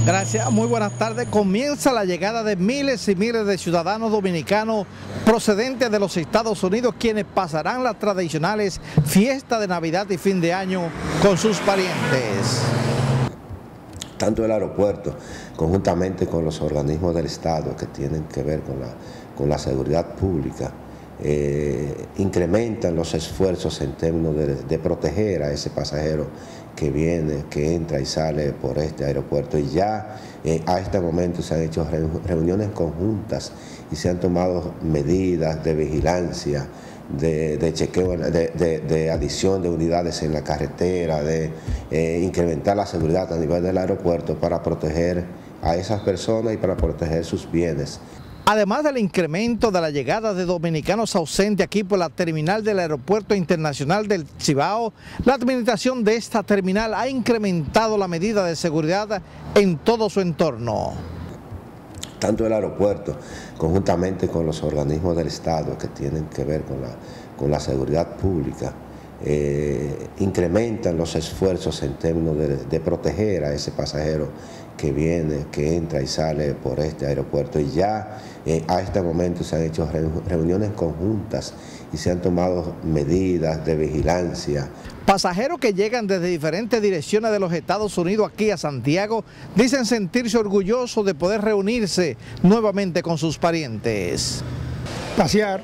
Gracias, muy buenas tardes. Comienza la llegada de miles y miles de ciudadanos dominicanos procedentes de los Estados Unidos, quienes pasarán las tradicionales fiestas de Navidad y fin de año con sus parientes. Tanto el aeropuerto, conjuntamente con los organismos del Estado que tienen que ver con la seguridad pública, incrementan los esfuerzos en términos de proteger a ese pasajero que viene, que entra y sale por este aeropuerto. Y ya a este momento se han hecho reuniones conjuntas y se han tomado medidas de vigilancia, de chequeo, de adición de unidades en la carretera, de incrementar la seguridad a nivel del aeropuerto para proteger a esas personas y para proteger sus bienes. Además del incremento de la llegada de dominicanos ausentes aquí por la terminal del Aeropuerto Internacional del Cibao, la administración de esta terminal ha incrementado la medida de seguridad en todo su entorno. Tanto el aeropuerto, conjuntamente con los organismos del Estado que tienen que ver con la seguridad pública, incrementan los esfuerzos en términos de proteger a ese pasajero que viene, que entra y sale por este aeropuerto. Y ya a este momento se han hecho reuniones conjuntas y se han tomado medidas de vigilancia. Pasajeros que llegan desde diferentes direcciones de los Estados Unidos aquí a Santiago dicen sentirse orgullosos de poder reunirse nuevamente con sus parientes. Pasear,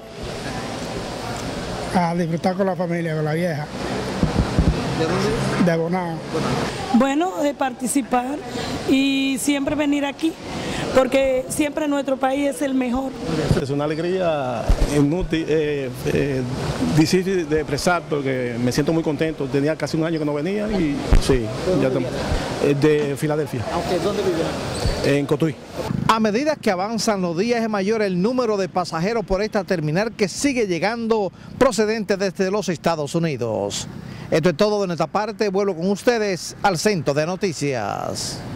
a disfrutar con la familia, con la vieja. ¿De dónde? De Bonao. Bueno, de participar y siempre venir aquí, porque siempre nuestro país es el mejor. Es una alegría difícil de expresar, porque me siento muy contento. Tenía casi un año que no venía y sí, ya estamos. De Filadelfia. ¿Dónde viven? En Cotuí. A medida que avanzan los días es mayor el número de pasajeros por esta terminal que sigue llegando procedentes desde los Estados Unidos. Esto es todo de nuestra parte. Vuelvo con ustedes al Centro de Noticias.